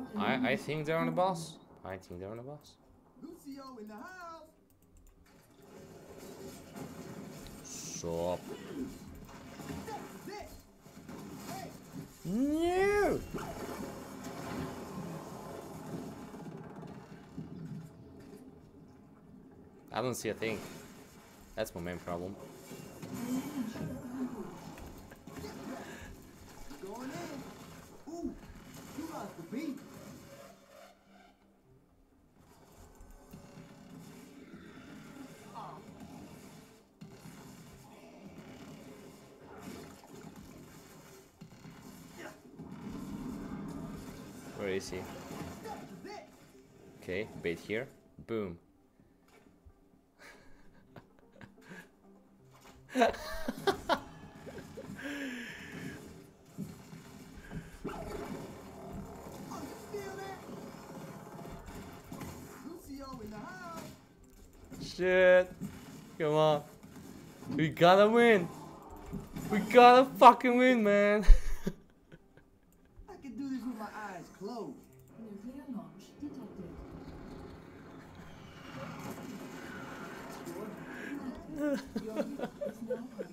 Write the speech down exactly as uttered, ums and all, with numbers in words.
I I think they're on the boss. I think they're on the boss. Lucio in the house. Stop. That's it. Hey, No. I don't see a thing. That's my main problem. going in. Ooh, you lost the beat. Where is he? That's it. Okay, bait here. Boom. Oh, you still there? Lucio in the house. Shit. Come on. We gotta win. We gotta fucking win, man. I can do this with my eyes closed. Nuclear launch detected. Your unit is now